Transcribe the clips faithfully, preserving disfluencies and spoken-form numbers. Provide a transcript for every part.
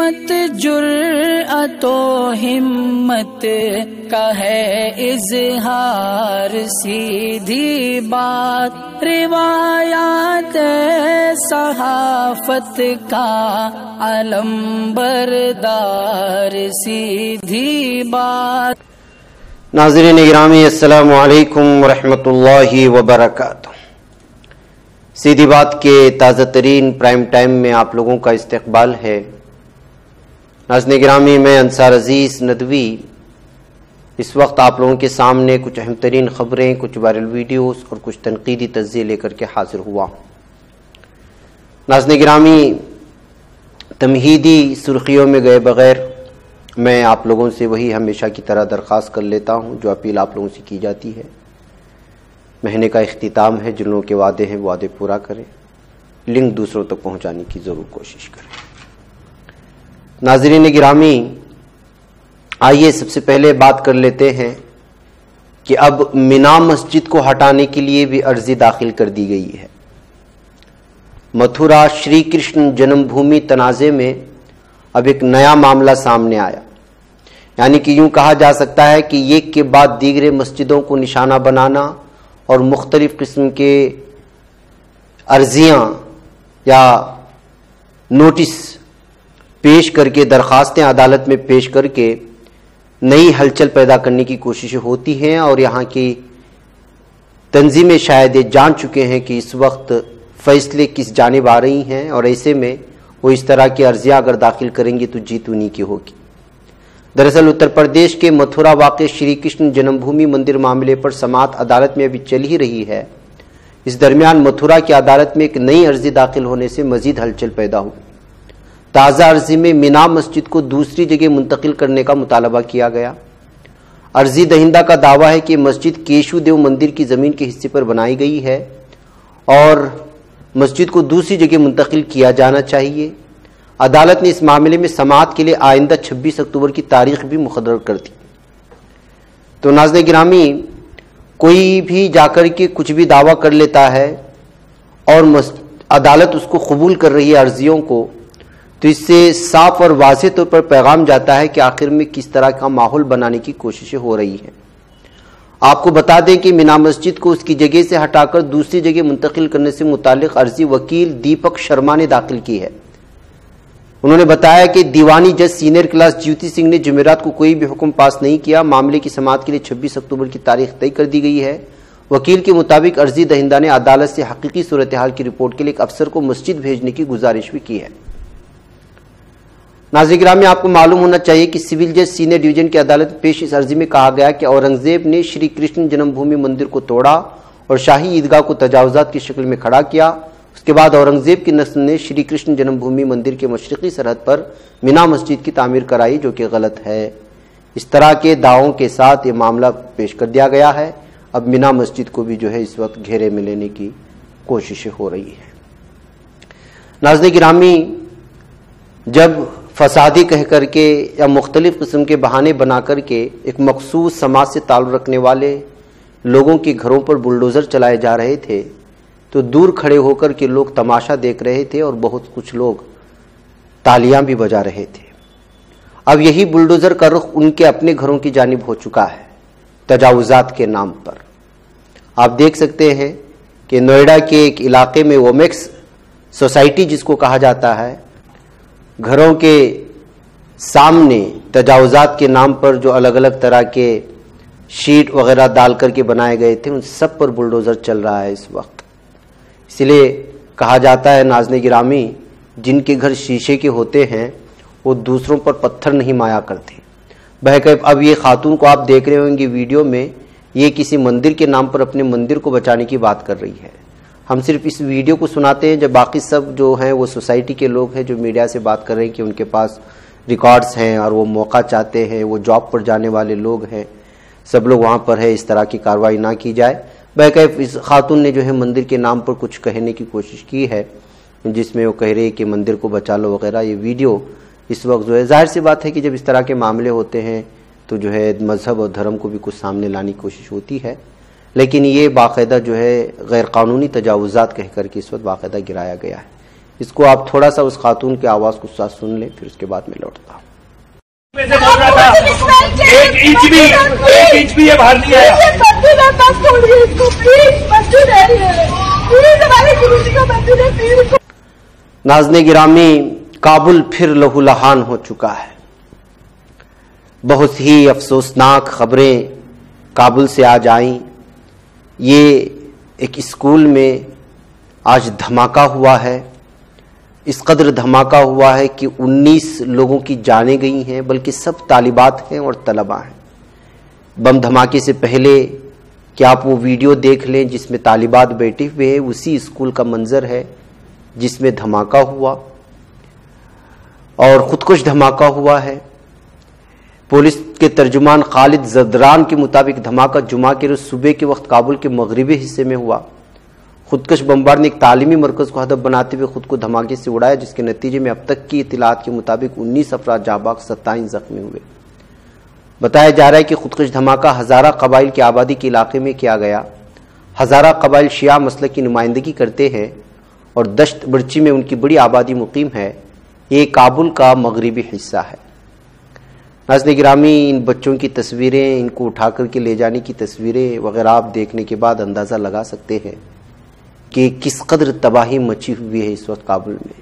मत जुर्अतो हिम्मत का है इजहार, सीधी बात रिवायात सहाफत का अलम बरदार, सीधी बात। नाज़रीन गिरामी, अस्सलामु अलैकुम वरहमतुल्लाहि वबरकातुहू। सीधी बात के ताज़ा तरीन प्राइम टाइम में आप लोगों का इस्तकबाल है। नाज़रीन गिरामी, मैं अंसार अजीज़ नदवी इस वक्त आप लोगों के सामने कुछ अहम तरीन ख़बरें, कुछ वायरल वीडियोस और कुछ तनकीदी तज्ज़िये लेकर के हाजिर हुआ। नाज़रीन गिरामी, तमहीदी सुर्खियों में गए बग़ैर मैं आप लोगों से वही हमेशा की तरह दरख्वास्त कर लेता हूँ जो अपील आप लोगों से की जाती है। महीने का इख्तिताम है, जिन लोगों के वादे हैं वादे पूरा करें, लिंक दूसरों तक पहुँचाने की ज़रूर कोशिश करें। नाज़रीन गिरामी, आइए सबसे पहले बात कर लेते हैं कि अब मिना मस्जिद को हटाने के लिए भी अर्जी दाखिल कर दी गई है। मथुरा श्री कृष्ण जन्मभूमि तनाज़े में अब एक नया मामला सामने आया, यानी कि यूं कहा जा सकता है कि एक के बाद दीगरे मस्जिदों को निशाना बनाना और मुख्तलिफ किस्म के अर्जियां या नोटिस पेश करके, दरखास्तें अदालत में पेश करके नई हलचल पैदा करने की कोशिशें होती हैं। और यहाँ की तंजीमें शायद ये जान चुके हैं कि इस वक्त फैसले किस जानिब आ रही हैं, और ऐसे में वो इस तरह की अर्जियां अगर दाखिल करेंगी तो जीत उन्हीं की होगी। दरअसल उत्तर प्रदेश के मथुरा वाक़े श्री कृष्ण जन्मभूमि मंदिर मामले पर समाअत अदालत में अभी चल ही रही है। इस दरमियान मथुरा की अदालत में एक नई अर्जी दाखिल होने से मजीद हलचल पैदा हुई। ताज़ा अर्जी में मीना मस्जिद को दूसरी जगह मुंतकिल करने का मुतालबा किया गया। अर्जी दहिंदा का दावा है कि मस्जिद केशवदेव मंदिर की ज़मीन के हिस्से पर बनाई गई है और मस्जिद को दूसरी जगह मुंतकिल किया जाना चाहिए। अदालत ने इस मामले में समाअत के लिए आइंदा छब्बीस अक्टूबर की तारीख भी मुकर्रर कर दी। तो नाज़रीन गिरामी, कोई भी जाकर के कुछ भी दावा कर लेता है और अदालत उसको कबूल कर रही है अर्जियों को, तो इससे साफ और वाज़ेह तौर पर पैगाम जाता है कि आखिर में किस तरह का माहौल बनाने की कोशिशें हो रही हैं। आपको बता दें कि मीना मस्जिद को उसकी जगह से हटाकर दूसरी जगह मुंतकिल करने से मुतालिक अर्जी वकील दीपक शर्मा ने दाखिल की है। उन्होंने बताया कि दीवानी जज सीनियर क्लास ज्योति सिंह ने जुमेरात को कोई भी हुक्म पास नहीं किया। मामले की समाअत के लिए छब्बीस अक्टूबर की तारीख तय कर दी गई है। वकील के मुताबिक अर्जी दहिंदा ने अदालत से हकीकी सूरत हाल की रिपोर्ट के लिए एक अफसर को मस्जिद भेजने की गुजारिश भी की है। नाज़रीन गिरामी, आपको मालूम होना चाहिए कि सिविल जज सीनियर डिवीजन की अदालत में पेश इस अर्जी में कहा गया कि औरंगजेब ने श्री कृष्ण जन्मभूमि मंदिर को तोड़ा और शाही ईदगाह को तजावुजात की शक्ल में खड़ा किया। उसके बाद औरंगजेब की नस्ल ने श्री कृष्ण जन्मभूमि मंदिर के मशरक़ी सरहद पर मीना मस्जिद की तामीर कराई, जो कि गलत है। इस तरह के दावों के साथ ये मामला पेश कर दिया गया है। अब मीना मस्जिद को भी जो है इस वक्त घेरे में लेने की कोशिशें हो रही है। नाज़रीन गिरामी, जब फसादी कह करके या मुख्तलिफ किस्म के बहाने बना करके एक मखसूस समाज से ताल्लुक़ रखने वाले लोगों के घरों पर बुलडोज़र चलाए जा रहे थे, तो दूर खड़े होकर के लोग तमाशा देख रहे थे और बहुत कुछ लोग तालियां भी बजा रहे थे। अब यही बुलडोज़र का रुख उनके अपने घरों की जानिब हो चुका है, तजावुजात के नाम पर। आप देख सकते हैं कि नोएडा के एक इलाके में वोमेक्स सोसाइटी जिसको कहा जाता है, घरों के सामने तजावुजात के नाम पर जो अलग अलग तरह के शीट वगैरह डाल करके बनाए गए थे, उन सब पर बुलडोज़र चल रहा है इस वक्त। इसलिए कहा जाता है नाज़रीन गिरामी, जिनके घर शीशे के होते हैं वो दूसरों पर पत्थर नहीं माया करते। बहरकैफ अब ये खातून को आप देख रहे होंगे वीडियो में, ये किसी मंदिर के नाम पर अपने मंदिर को बचाने की बात कर रही है। हम सिर्फ इस वीडियो को सुनाते हैं, जब बाकी सब जो हैं वो सोसाइटी के लोग हैं जो मीडिया से बात कर रहे हैं कि उनके पास रिकॉर्ड्स हैं और वो मौका चाहते हैं, वो जॉब पर जाने वाले लोग हैं, सब लोग वहाँ पर है, इस तरह की कार्रवाई ना की जाए। बहरकैफ इस खातून ने जो है मंदिर के नाम पर कुछ कहने की कोशिश की है, जिसमें वो कह रही है कि मंदिर को बचा लो वगैरह। ये वीडियो इस वक्त जो है, जाहिर सी बात है कि जब इस तरह के मामले होते हैं तो जो है मज़हब और धर्म को भी कुछ सामने लाने की कोशिश होती है, लेकिन ये बाकायदा जो है गैर कानूनी तजावुज़ात कह कर के इस वक्त बाकायदा गिराया गया है। इसको आप थोड़ा सा उस खातून की आवाज को साथ सुन लें, फिर उसके बाद मैं लौटता हूँ। एक इंच भी एक इंच भी ये बाहर नहीं आया। नाज़रीन गिरामी, काबुल फिर लहूलुहान हो चुका है। बहुत ही अफसोसनाक खबरें काबुल से आज आईं। ये एक स्कूल में आज धमाका हुआ है। इस कदर धमाका हुआ है कि उन्नीस लोगों की जानें गई हैं, बल्कि सब तालिबात हैं और तलबा हैं। बम धमाके से पहले कि आप वो वीडियो देख लें जिसमें तालिबात बैठे हुए हैं, उसी स्कूल का मंजर है जिसमें धमाका हुआ और खुदकुश धमाका हुआ है। पुलिस के तर्जुमान खालिद जदरान के मुताबिक धमाका जुमा के रोज सुबह के वक्त काबुल के मगरिबी हिस्से में हुआ। खुदकश बमबार ने एक तालीमी मरकज को हदफ बनाते हुए खुद को धमाके से उड़ाया, जिसके नतीजे में अब तक की इत्तलात के मुताबिक उन्नीस अफराद जाबाक, सत्ताईस जख्मी हुए। बताया जा रहा है कि खुदकश धमाका हजारा कबाइल की आबादी के इलाके में किया गया। हजारा कबाइल शिया मसलक की नुमाइंदगी करते हैं और दश्त बर्ची में उनकी बड़ी आबादी मुकीम है। ये काबुल का मगरिबी हिस्सा है। नाज़रीन गिरामी, इन बच्चों की तस्वीरें, इनको उठा कर के ले जाने की तस्वीरें वगैरह आप देखने के बाद अंदाज़ा लगा सकते हैं कि किस कदर तबाही मची हुई है इस वक्त काबुल में।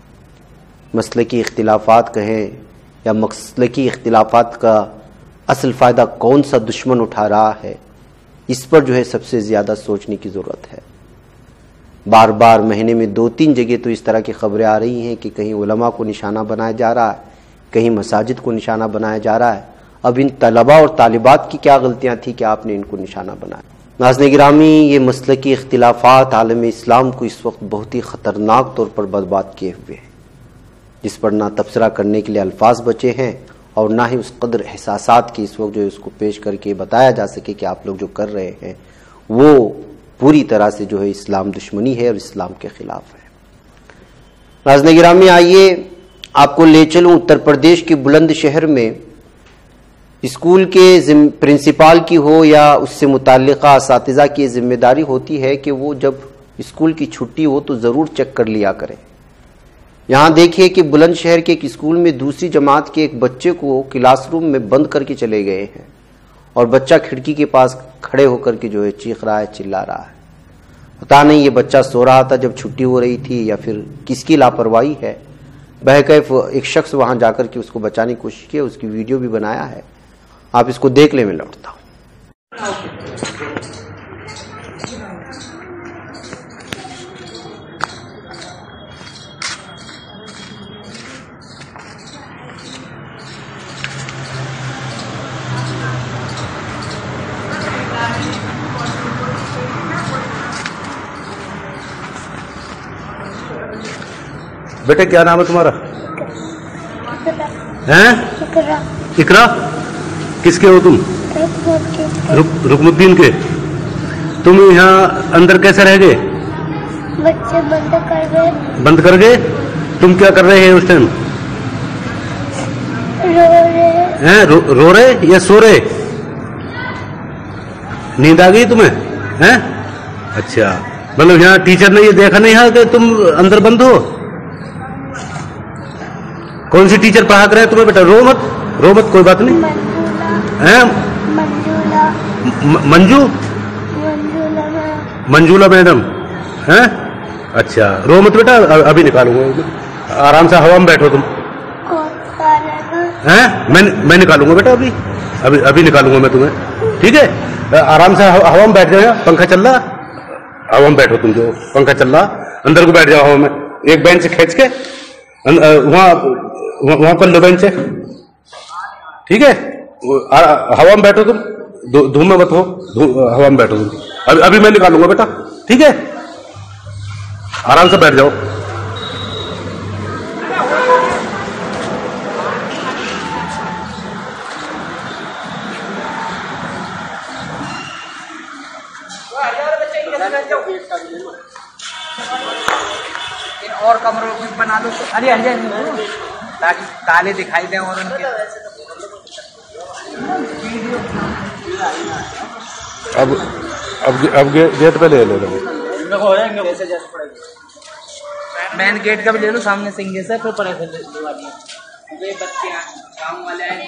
मसलकी इख्तिलाफात कहें या मसलकी इख्तिलाफात का असल फ़ायदा कौन सा दुश्मन उठा रहा है, इस पर जो है सबसे ज़्यादा सोचने की ज़रूरत है। बार बार महीने में दो तीन जगह तो इस तरह की खबरें आ रही हैं कि कहीं उलमा को निशाना बनाया जा रहा है, कहीं मसाजिद को निशाना बनाया जा रहा है। अब इन तलबा और तालिबात की क्या गलतियां थी कि आपने इनको निशाना बनाया। नाज़रीन गिरामी, ये मसलकी इख्तिलाफात आलम इस्लाम को इस वक्त बहुत ही ख़तरनाक तौर पर बर्बाद किए हुए हैं, जिस पर ना तबसरा करने के लिए अल्फाज बचे हैं और ना ही उस कदर एहसासात की इस वक्त जो है उसको पेश करके बताया जा सके कि आप लोग जो कर रहे हैं वो पूरी तरह से जो है इस्लाम दुश्मनी है और इस्लाम के खिलाफ है। नाज़रीन गिरामी, आइए आपको ले चलूं उत्तर प्रदेश के बुलंदशहर में स्कूल के प्रिंसिपाल की हो या उससे मुताल्लिका असातिज़ा की जिम्मेदारी होती है कि वो जब स्कूल की छुट्टी हो तो ज़रूर चेक कर लिया करें। यहाँ देखिए कि बुलंदशहर के एक स्कूल में दूसरी जमात के एक बच्चे को क्लासरूम में बंद करके चले गए हैं और बच्चा खिड़की के पास खड़े होकर के जो है चीख रहा है, चिल्ला रहा है। पता नहीं ये बच्चा सो रहा था जब छुट्टी हो रही थी या फिर किसकी लापरवाही है। बहकैफ एक शख्स वहां जाकर के उसको बचाने की कोशिश की, उसकी वीडियो भी बनाया है, आप इसको देख ले। मैं लौटता हूं। बेटे क्या नाम है तुम्हारा? हैं? इकरा। इकरा? किसके हो तुम? रुक, रुकमुद्दीन के। तुम यहाँ अंदर कैसे रह गए? बच्चे बंद कर गए। बंद कर गए? तुम क्या कर रहे हैं उस टाइम? रो रहे हैं? रो, रो रहे या सो रहे? नींद आ गई तुम्हें? हैं? अच्छा, मतलब यहाँ टीचर ने ये देखा नहीं है कि तुम अंदर बंद हो? कौन सी टीचर पढ़ा कर रहे हैं तुम्हें? बेटा रो मत, रो मत, कोई बात नहीं। हैं? मंजूला। मंजू? मंजूला मंजूला मैडम हैं? अच्छा, रो मत बेटा, अभी निकालूंगा। आराम से हवा में बैठो तुम। हैं? मैं मैं निकालूंगा बेटा, अभी अभी अभी निकालूंगा मैं तुम्हें, ठीक है? आराम से हवा में बैठ जाओ। पंखा चल रहा, हवा में बैठो तुम, जो पंखा चल रहा अंदर को बैठ जाओ हवा में। एक बेंच खींच के वहां वहां पर लो बेंच है, ठीक है? हवा में बैठो तुम, धूम में मत हो, हवा में बैठो तुम। अभी अभी मैं निकालूंगा बेटा, ठीक है? आराम से बैठ जाओ। और कमरों को बना दो, अरे अरे ताकि ताले दिखाई दें और उनके। अब अब अब गेट पे ले लो। मेन गेट का भी ले लो, सामने सिंहेश्वर फिर परे से दो आदमी ये बच्चे गाँव वाले आए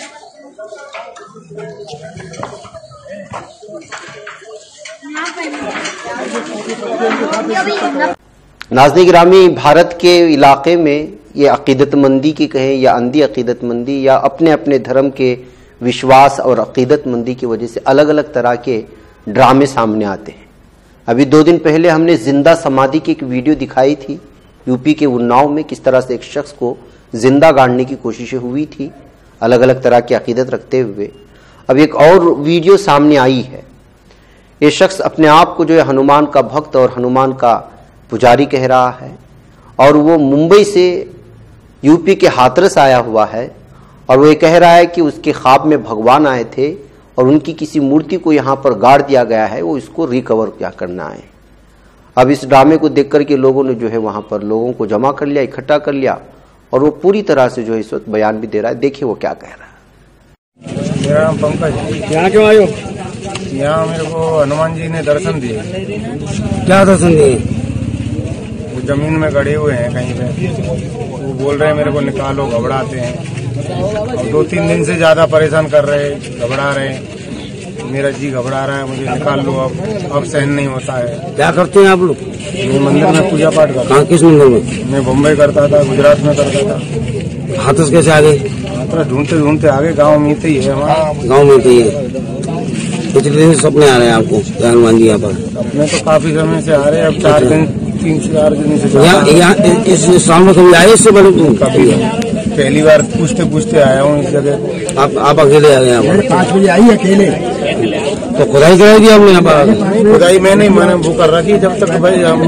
नाज़रीन गिरामी, भारत के इलाके में ये अकीदतमंदी की कहें या अंधी अकीदतमंदी या अपने अपने धर्म के विश्वास और अकीदतमंदी की वजह से अलग अलग तरह के ड्रामे सामने आते हैं। अभी दो दिन पहले हमने जिंदा समाधि की एक वीडियो दिखाई थी, यूपी के उन्नाव में किस तरह से एक शख्स को जिंदा गाड़ने की कोशिशें हुई थी अलग अलग तरह की अकीदत रखते हुए। अब एक और वीडियो सामने आई है। ये शख्स अपने आप को जो है हनुमान का भक्त और हनुमान का पुजारी कह रहा है और वो मुंबई से यूपी के हाथरस आया हुआ है और वो ये कह रहा है कि उसके ख्वाब में भगवान आए थे और उनकी किसी मूर्ति को यहाँ पर गाड़ दिया गया है, वो इसको रिकवर क्या करना है। अब इस ड्रामे को देख करके लोगों ने जो है वहाँ पर लोगों को जमा कर लिया, इकट्ठा कर लिया और वो पूरी तरह से जो है इस वक्त बयान भी दे रहा है। देखिए वो क्या कह रहा है। मेरा नाम पंकज। यहाँ क्यों आए हो? यहाँ मेरे को हनुमान जी ने दर्शन दिए। क्या दर्शन दिए? वो जमीन में गड़े हुए हैं कहीं पे, वो बोल रहे हैं मेरे को निकालो, घबराते हैं। दो तीन दिन से ज्यादा परेशान कर रहे, घबरा रहे, मेरा जी घबरा रहा है, मुझे निकाल लो, अब अब सहन नहीं होता है। क्या करते हैं आप लोग? मैं मंदिर में पूजा पाठ करता हूँ। किस मंदिर में? मैं बम्बई करता था, गुजरात में करता था। हाथरस कैसे आ गए? हाथरस ढूंढते ढूंढते आगे, गाँव में ही है, हमारा गाँव में ही है। कितने दिन से सपने आ रहे हैं आपको हनुमान जी यहाँ पर? सपने तो काफी समय से आ रहे हैं, अब चार दिन तीन चार दिन से। यहाँ इस शाम में कभी आए इससे बड़े? तुम काफी पहली बार पूछते पूछते आया हूँ इस जगह। आप आप अकेले आ गए यहाँ पर? पाँच बजे आई अकेले। तो खुदाई कराई दी हमने यहाँ पर? खुदाई मैंने मैंने वो कर रखी जब तक भाई हम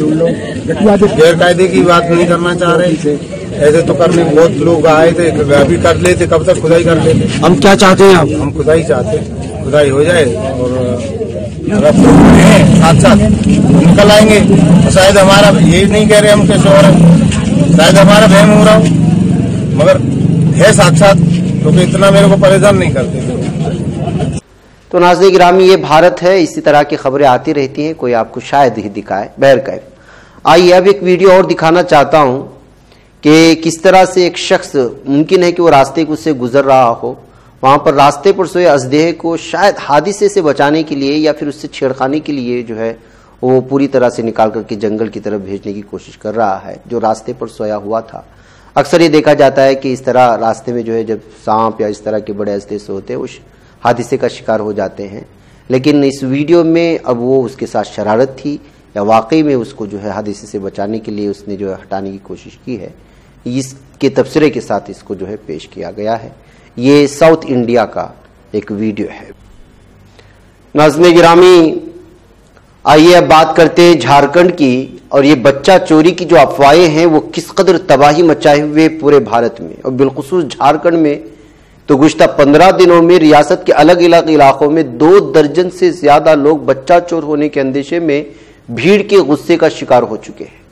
गैर कायदे की बात नहीं करना चाह रहे। ऐसे तो करने बहुत लोग आए थे, अभी कर लेते, कब तक खुदाई कर लेते। हम क्या चाहते हैं? आप? हम खुदाई चाहते हैं, खुदाई हो जाए और साथ साथ निकल आएंगे। तो शायद हमारा ये नहीं कह रहे हम कैसे हो रहा है, शायद हमारा वहम हो रहा हो, मगर है साक्षात, क्योंकि तो इतना मेरे को परेशान नहीं करते। तो नाज़रीन गिरामी, ये भारत है, इसी तरह की खबरें आती रहती हैं, कोई आपको शायद ही दिखाए। बहरकैफ आइए अब एक वीडियो और दिखाना चाहता हूं कि किस तरह से एक शख्स, मुमकिन है कि वो रास्ते से गुजर रहा हो, वहां पर रास्ते पर सोए अजदेह को शायद हादसे से बचाने के लिए या फिर उससे छेड़खानी के लिए जो है वो पूरी तरह से निकाल करके जंगल की तरफ भेजने की कोशिश कर रहा है, जो रास्ते पर सोया हुआ था। अक्सर ये देखा जाता है कि इस तरह रास्ते में जो है जब सांप या इस तरह के बड़े अजदेह से होते हैं उस हादसे का शिकार हो जाते हैं। लेकिन इस वीडियो में अब वो उसके साथ शरारत थी या वाकई में उसको जो है हादसे से बचाने के लिए उसने जो है हटाने की कोशिश की है, इसके तबसरे के साथ इसको जो है पेश किया गया है। ये साउथ इंडिया का एक वीडियो है। नाज़रीन गिरामी, आइए अब बात करते हैं झारखंड की, और ये बच्चा चोरी की जो अफवाहें हैं वो किस कदर तबाही मचाए हुए पूरे भारत में और बिलखुसूस झारखंड में। तो गुज़िश्ता पंद्रह दिनों में रियासत के अलग अलग इलाकों में दो दर्जन से ज्यादा लोग बच्चा चोर होने के अंदेशे में भीड़ के गुस्से का शिकार हो चुके हैं।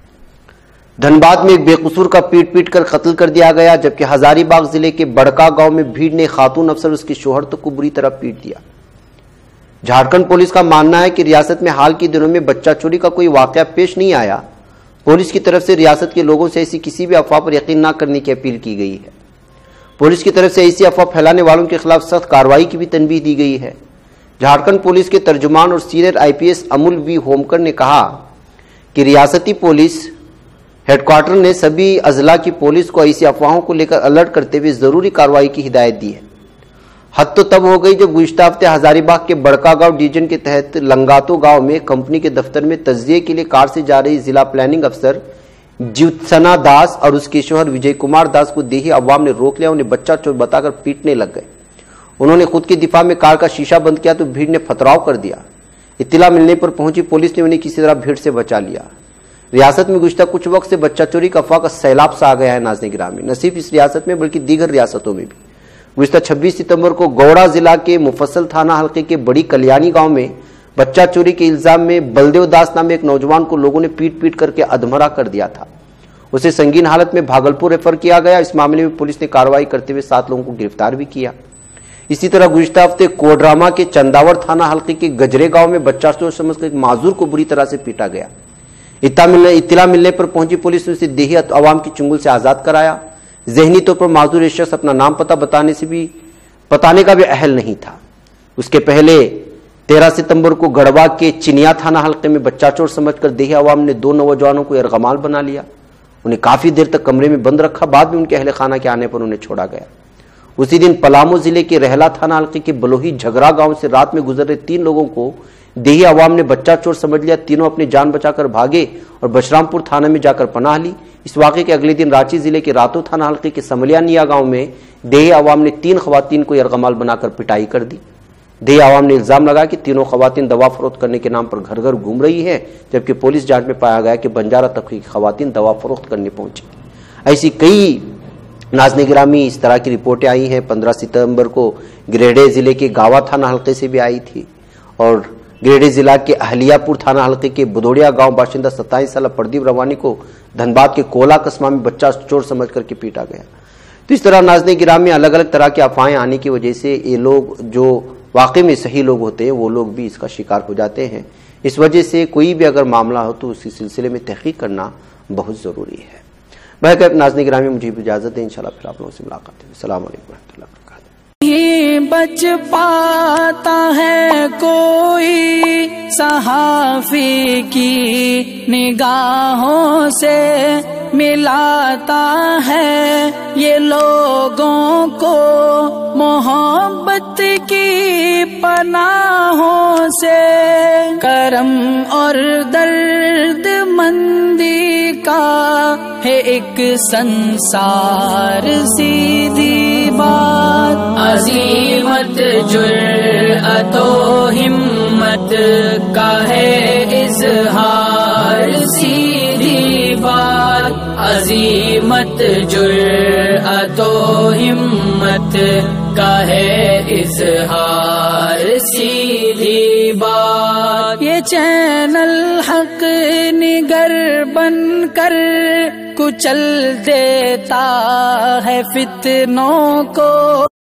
धनबाद में एक बेकसूर का पीट पीट कर कत्ल कर दिया गया, जबकि हजारीबाग जिले के बड़का गांव में भीड़ ने खातून अफसर उसके शोहर तक को बुरी तरह पीट दिया। झारखंड पुलिस का मानना है कि रियासत में हाल के दिनों में बच्चा चोरी का कोई वाकया पेश नहीं आया। पुलिस की तरफ से रियासत के लोगों से ऐसी किसी भी अफवाह पर यकीन न करने की अपील की गई है। पुलिस की तरफ से ऐसी अफवाह फैलाने वालों के खिलाफ सख्त कार्रवाई की भी तनबीह दी गई है। झारखंड पुलिस के तर्जुमान और senior IPS Amol V Homkar ने कहा कि रियासती पुलिस हेडक्वार्टर ने सभी अजला की पुलिस को ऐसी अफवाहों को लेकर अलर्ट करते हुए जरूरी कार्रवाई की हिदायत दी है। हद तो तब हो गई जब गुज़िश्ता हफ्ते हजारीबाग के बड़का गांव डिवीजन के तहत लंगातो गांव में कंपनी के दफ्तर में तजिए के लिए कार से जा रही जिला प्लानिंग अफसर ज्योत्सना दास और उसके शोहर विजय कुमार दास को देही अवाम ने रोक लिया। उन्हें बच्चा चोर बताकर पीटने लग गए। उन्होंने खुद के दिफा में कार का शीशा बंद किया तो भीड़ ने पथराव कर दिया। इत्तला मिलने पर पहुंची पुलिस ने उन्हें किसी तरह भीड़ से बचा लिया। रियासत में गुज़िश्ता कुछ वक्त से बच्चा चोरी का अफवाह का सैलाब सा आ गया है। नाज़रीन गिरामी, न सिर्फ इस रियासत में बल्कि दीगर रियासतों में भी गुज़िश्ता छब्बीस सितंबर को गौड़ा जिला के मुफस्सल थाना हल्के के बड़ी कल्याणी गांव में बच्चा चोरी के इल्जाम में बलदेव दास नाम एक नौजवान को लोगों ने पीट पीट करके अधमरा कर दिया था। उसे संगीन हालत में भागलपुर रेफर किया गया। इस मामले में पुलिस ने कार्रवाई करते हुए सात लोगों को गिरफ्तार भी किया। इसी तरह गुज़िश्ता हफ्ते कोडरामा के चंदावर थाना हल्के के गजरे गांव में बच्चा चोर समझकर एक माजूर को बुरी तरह से पीटा गया। इत्ता मिलने इत्तला मिलने पर पहुंची पुलिस ने उसे देही अवाम की चुंगल से आजाद कराया। जहनी तौर पर माजूर शख्स अपना नाम पता बताने से भी बताने का भी अहल नहीं था। उसके पहले तेरह सितंबर को गढ़वा के चिनिया थाना हल्के में बच्चा चोर समझकर देही अवाम ने दो नौजवानों को यरगमाल बना लिया। उन्हें काफी देर तक कमरे में बंद रखा। बाद में उनके अहले खाना के आने पर उन्हें छोड़ा गया। उसी दिन पलामू जिले के रहला थाना हल्के के बलोही झगरा गांव से रात में गुजर रहे तीन लोगों को देही अवाम ने बच्चा चोर समझ लिया। तीनों अपनी जान बचाकर भागे और बशरामपुर थाने में जाकर पनाह ली। इस वाक़े के अगले दिन रांची जिले के रातो थाना हल्के के समलियानिया गांव में देही अवाम ने तीन खवातीन को यरगमाल बनाकर पिटाई कर दी। देही अवाम ने इल्जाम लगाया कि तीनों खवातीन दवा फरोख्त करने के नाम पर घर घर घूम रही हैं, जबकि पुलिस जांच में पाया गया कि बंजारा तबके की खवातीन दवा फरोख्त करने पहुंची। ऐसी कई नाज़रीन गिरामी इस तरह की रिपोर्टें आई हैं। पंद्रह सितंबर को गिरिडीह जिले के गावा थाना हल्के से भी आई थी और गिरिडीह जिला के अहलियापुर थाना हल्के के बुदोड़िया गांव बाशिंदा सत्ताईस साल प्रदीप रवानी को धनबाद के कोला कस्बा में बच्चा चोर समझ करके पीटा गया। तो इस तरह नाज़रीन गिरामी अलग अलग तरह की अफवाहें आने की वजह से ये लोग जो वाकई में सही लोग होते हैं वो लोग भी इसका शिकार हो जाते हैं। इस वजह से कोई भी अगर मामला हो तो उसी सिलसिले में तहकीक करना बहुत ज़रूरी है। भाई नाज़रीन गिरामी मुझे इजाज़त है, इंशाल्लाह फिर आप लोगों से मुलाकात है। अस्सलाम वालेकुम रहमतुल्लाहि व बरकातुहू। ये बच पाता है कोई सहाफ़ी की निगाहों से, मिलाता है ये लोगों को मोहब्बत की पनाहों से। करम और दर्द मंदी का है एक संसार सीधी बात। अजीमत जुर्अतो हिम्मत का है इज़हार सीधी बात। अजीमत जुर्अतो हिम्मत का है इज़हार सीधी बात। ये चैनल हक निगर बनकर कुचल देता है फितनों को।